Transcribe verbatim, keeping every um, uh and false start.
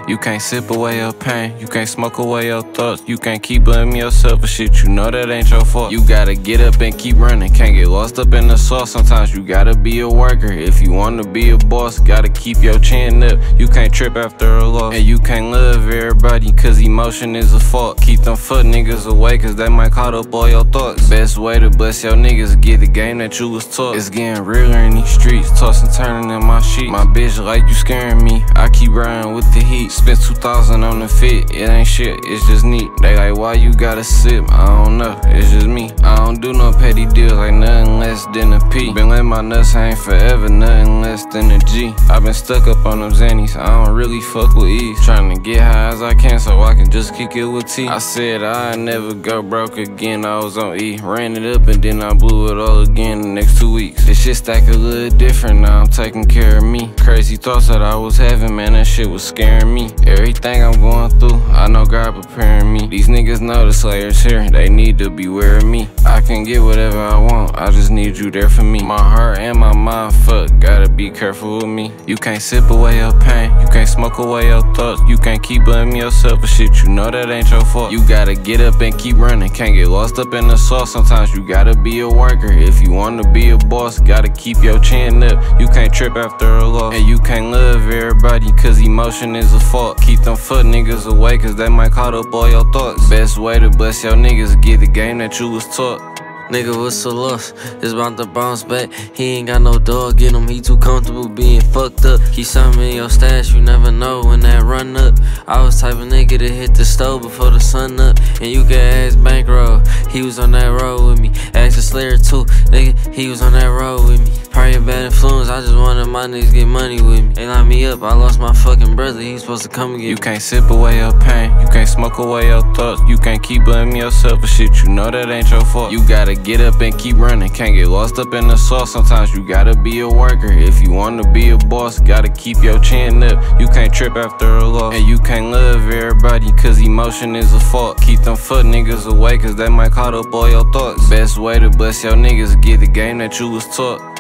You can't sip away your pain, you can't smoke away your thoughts. You can't keep blaming yourself for shit, you know that ain't your fault. You gotta get up and keep running, can't get lost up in the sauce. Sometimes you gotta be a worker, if you wanna be a boss, gotta keep your chin up. You can't trip after a loss, and you can't love everybody, cause emotion is a fault. Keep them fuck niggas away, cause they might caught up all your thoughts. Best way to bless your niggas, get the game that you was taught. It's getting realer in these streets, tossing turning in my sheet. My bitch like you scaring me, I keep riding with the heat. Spent two thousand on the fit, it ain't shit, it's just neat. They like, why you gotta sip? I don't know, it's just me. I don't do no petty deals, like nothing less than a P. Been letting my nuts hang forever, nothing less than a G. I been stuck up on them Xannies, I don't really fuck with ease. Trying to get high as I can so I can just kick it with T. I said I'd never go broke again, I was on E. Ran it up and then I blew it all again the next two weeks. This shit stack a little different, now I'm taking care of me. Crazy thoughts that I was having, man, that shit was scaring me. Everything I'm going through, I know God preparing me. These niggas know the Slayers here, they need to beware of me. I can get whatever I want, I just need you there for me. My heart and my mind, fuck, gotta be careful with me. You can't sip away your pain, you can't smoke away your thoughts. You can't keep blaming yourself for shit, you know that ain't your fault. You gotta get up and keep running, can't get lost up in the sauce. Sometimes you gotta be a worker, if you wanna be a boss, gotta keep your chin up. You can't trip after a loss, and you can't love everybody, cause emotion is a fault. Keep them fuck niggas away, cause they might caught up all your thoughts. Best way to bless your niggas, get the game that you was taught. Nigga was so lost, it's about to bounce back. He ain't got no dog in him, he too comfortable being fucked up. Keep something in your stash, you never know when that run up. I was type of nigga to hit the stove before the sun up. And you can ask Bankroll, he was on that road with me. Ask the Slayer too, nigga, he was on that road with me. Probably a bad influence, I just wanted my niggas get money with me. They locked me up, I lost my fucking brother, he was supposed to come and get me. You can't sip away your pain, you can't smoke away your thoughts. You can't keep blaming yourself for shit, you know that ain't your fault. You gotta get up and keep running, can't get lost up in the sauce. Sometimes you gotta be a worker, if you wanna be a boss, gotta keep your chin up. You can't trip after a loss, and you can't love everybody, cause emotion is a fault. Keep them fuck niggas away, cause they might caught up all your thoughts. Best way to bless your niggas, get the game that you was taught.